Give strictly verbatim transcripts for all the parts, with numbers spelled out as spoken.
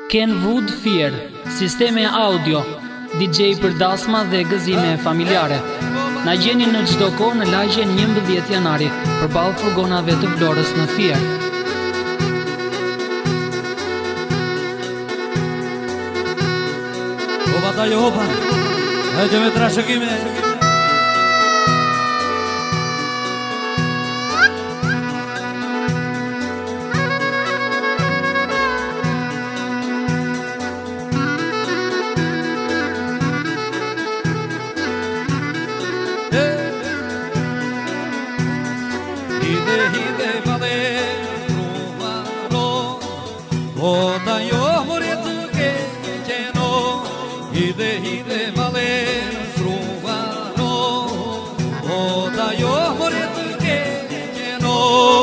Kenwood Fier, sisteme audio, D J për dasma dhe gëzime familjare. Na gjeni në çdo kohë në lagjen njëmbëdhjetë janari, përballë furgonave të Vlorës në Fier. Opa ta jo opa, hajde me trashëgime. Ota jo moretu ke qeno, hide hide male struvano. Ota jo moretu ke qeno.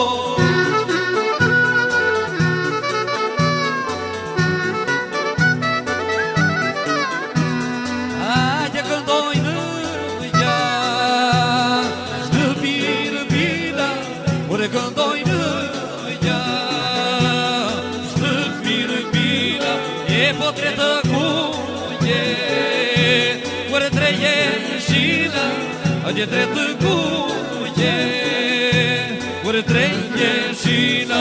Aja këndoj në gja, në pirë pida, ore këndoj në gja. Po tretë kuje, kërë treje shina, adje tretë kuje, kërë treje shina.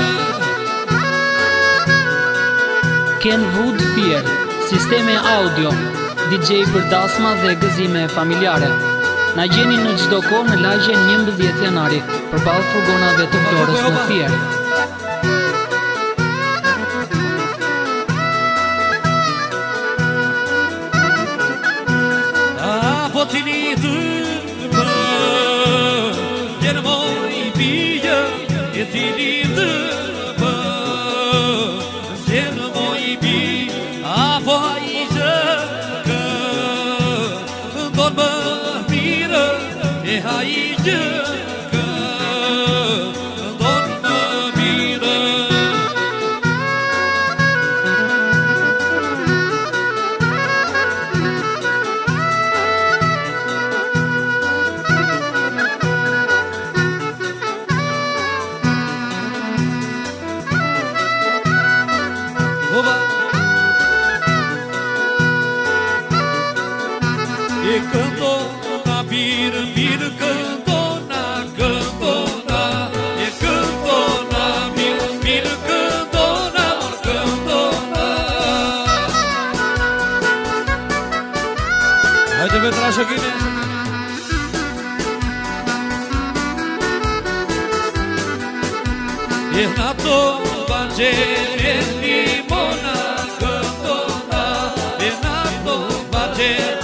Kenwood Fier, sisteme audio, D J për dasma dhe gëzime familjare. Na gjeni në çdo kohë në lagjen njëmbëdhjetë janari, përballë furgonave të Vlorës në Fier. Po cini të më, gjenë moj pijë, e cini të më, gjenë moj pijë, a po a i gjëkë, ndonë më mirë, e ha i gjëkë, ndonë më mirë. E canto na birë, birë canto na, canto na. E canto na birë, birë canto na, canto na. Hajde me trashëgime. E nato banjere limona, canto na. E nato banjere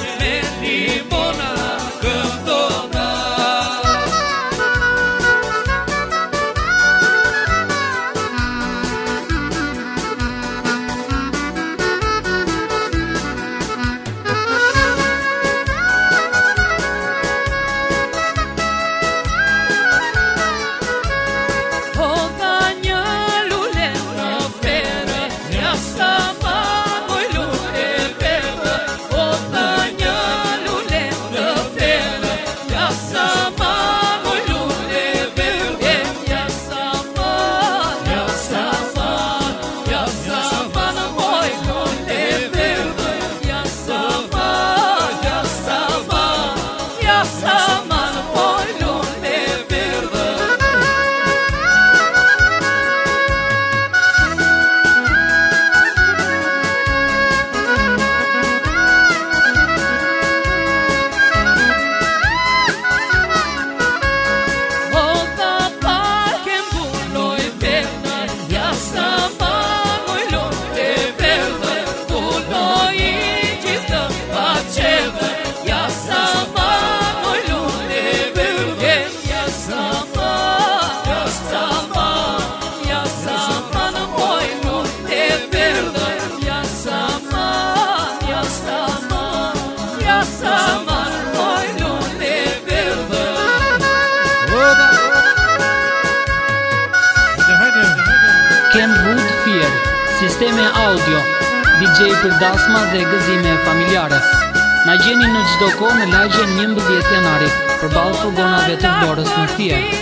Kenwood Fier, sisteme audio, D J për dasma dhe gëzime familjare. Na gjeni në çdo kohë në lagjen njëmbëdhjetë janari, përballë furgonave të Vlorës në Fier.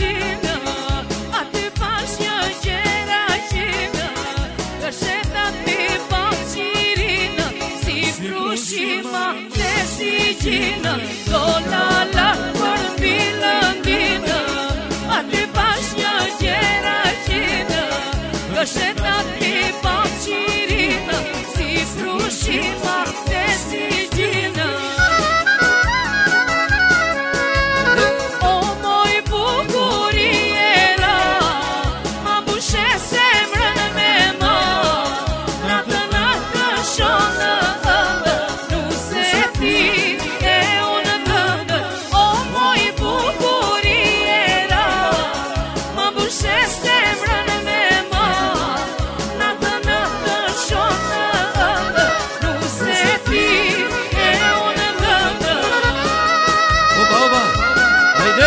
Aty pashja gjera gjina, gëshetat gjinë, do la la për mbi lëndinë, aty bash një gjera gjinë, gëshetat i pak qirinë, si frushima dhe si gjinë. O moj bukuriera, ma bushe semrën me më, natë natë shonë ëndë, nuse ti e unë dëndë. O moj bukuriera, ma bushe semrën me më, natë natë shonë ëndë, nuse ti e unë dëndë. Opa, opa, hajde!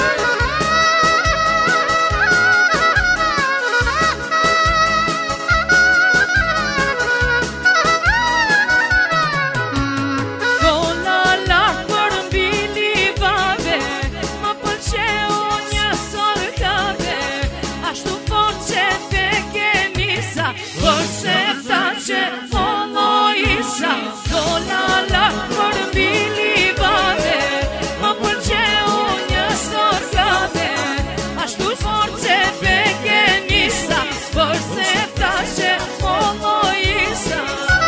Do la la për mbi livave, ma pëlqeu një sorkave, ashtu fort që te kemisa, përse ta që folloisa. Do la la për mbi livave, ma pëlqeu një sorkave, ashtu fort që te kemisa, përse ta që folloisa.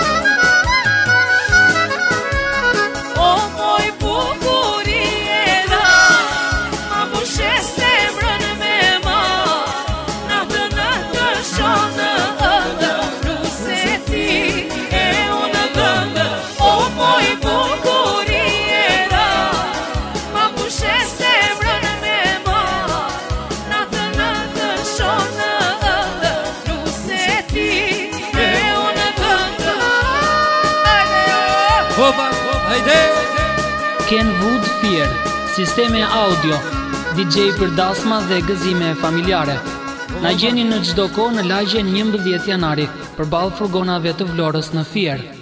O moj bukuriera, ma bushe semrën me më, natë natë shonë ëndë, nuse ti e unë dëndë. O moj bukuriera, ma bushe semrën me më, natë natë shonë ëndë, nuse ti e unë dëndë. Opa, hajde! Kenwood Fier, sisteme audio, D J për dasma dhe gëzime familjare. Na gjeni në çdo kohë në lagjen njëmbëdhjetë janari, përballë furgonave të Vlorës në Fier.